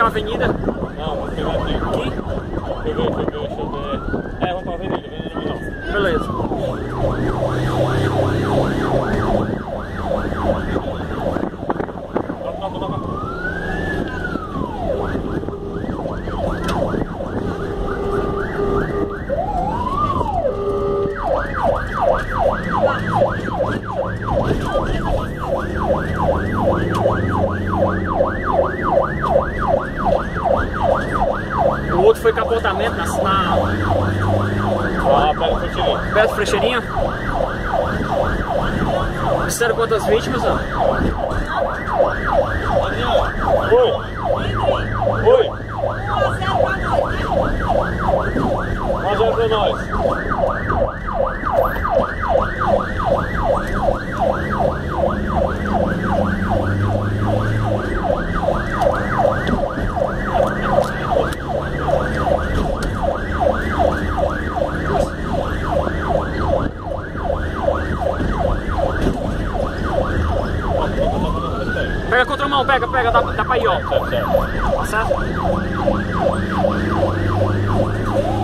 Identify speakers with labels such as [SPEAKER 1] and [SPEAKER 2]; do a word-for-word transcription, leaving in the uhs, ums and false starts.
[SPEAKER 1] pegar uma avenida?
[SPEAKER 2] Não, vou pegar aqui.
[SPEAKER 1] Aqui?
[SPEAKER 2] Deixa eu ver, deixa eu ver, deixa eu ver. É, vamos pra avenida, avenida não.
[SPEAKER 1] Beleza. O outro foi capotamento na... na...
[SPEAKER 2] Ah, perto do Frecheirinha.
[SPEAKER 1] perto do Frecheirinha? Disseram quantas vítimas, ó?
[SPEAKER 2] Oi! Oi! Mais um pra nós.
[SPEAKER 1] Pega a contramão, pega, pega, dá, dá pra ir, ó.
[SPEAKER 2] Certo, certo.
[SPEAKER 1] Tá certo?